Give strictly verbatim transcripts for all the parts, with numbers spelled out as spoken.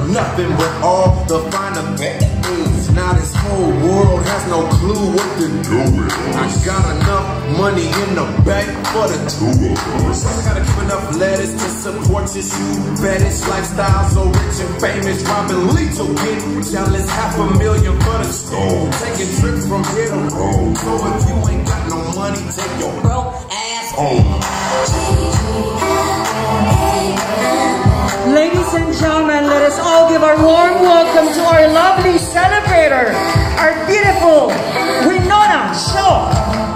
nothing but all the finer things. Now this whole world has no clue what to do with us. I got enough money in the bank for the two of us. I gotta keep enough letters to support this new fetish lifestyle. So rich and famous, Robin Lethal getting jealous. Half a million for the stone, taking trips from here to Rome. So if you ain't got no money, take your broke ass home. Ladies and gentlemen, let us all give a warm welcome to our lovely celebrator, our beautiful Winona Shaw.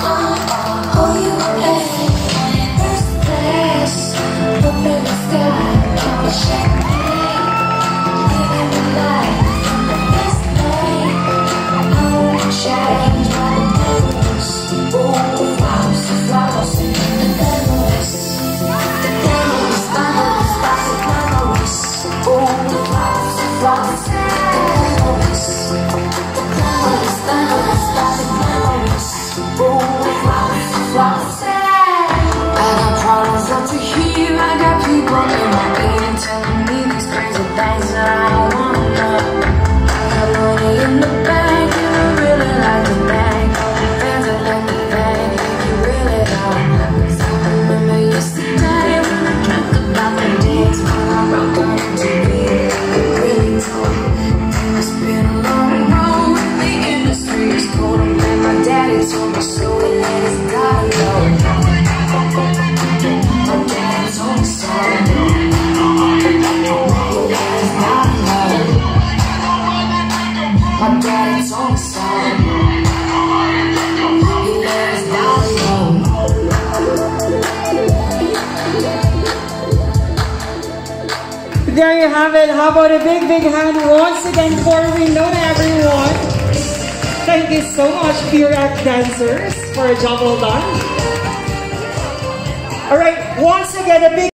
There you have it. How about a big, big hand once again for Winona, everyone. Thank you so much, FEAT dancers, for a job well done. All right, once again, a big